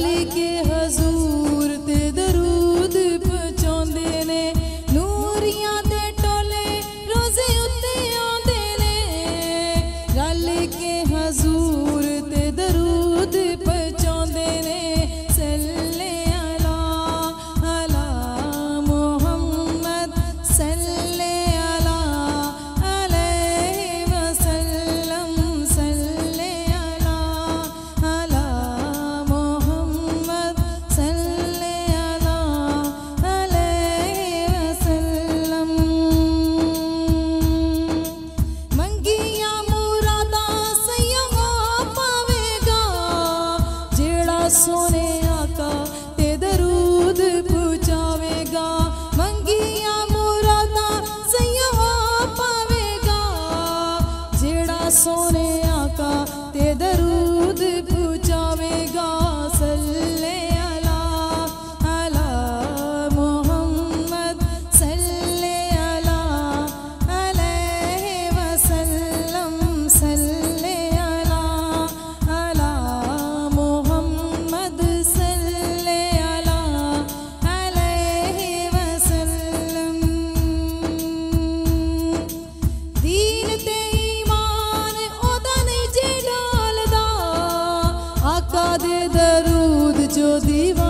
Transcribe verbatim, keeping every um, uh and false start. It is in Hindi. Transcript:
रल के हजूर ते दरूद पहुंचाते ने नूरियां दे टोले रोजे उत्ते आंदे ने रल के हजूर ते दरूद पहुंचाते ने सल्ले अला अला मुहम्मद सल्ले अला अलैहि वसल्लम सल्ले अला अला मुहम्मद सल्ले अला अलैहि वसल्लम। मंगिया मुरादा सैया पावेगा जेड़ा सोने आका ते दरूद पहुंचावेगा मंगिया मुरादा सैया पावेगा जेड़ा सोने आका ते दरूद पहुंचावेगा सल्ले अला अला मुहम्मद सल्ले अला अलैहि वसल्लम सल्ले अला अला मुहम्मद सल्ले अला अलैहि वसल्लम। दीन ते ईमान ओदा नहीं जे डालदा आका दे दरूद जो दीवाना